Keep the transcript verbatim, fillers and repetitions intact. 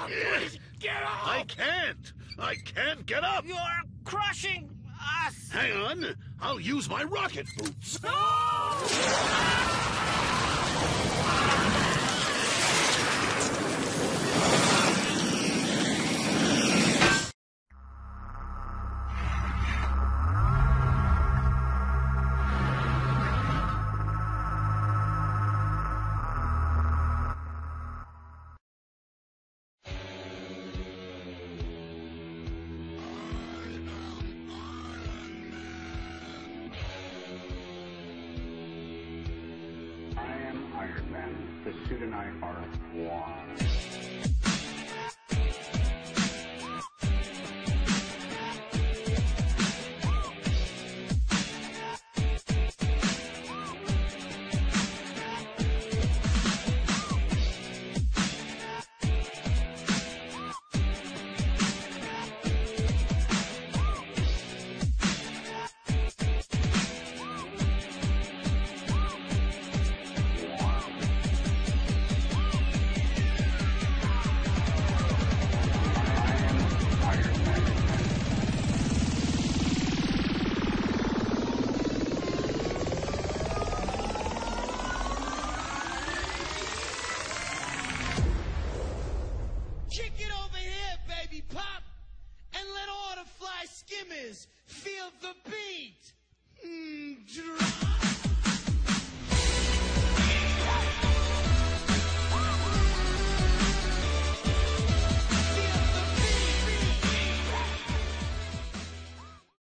Please, get up! I can't! I can't get up! You're crushing us! Hang on! I'll use my rocket boots! Iron Man. The suit and I are one. Kick it over here, baby pop, and let all the fly skimmers feel the beat.